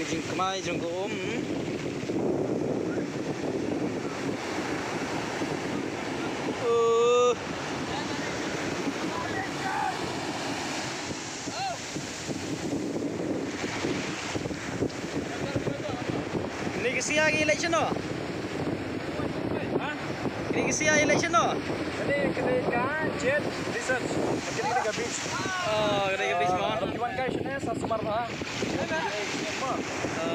jing kemai jong ko Ini kesia election no? Ini kesia election no? Kena jet research. Kena beach. Oh, kena beach mo. Iwan kai sini sasumar lah.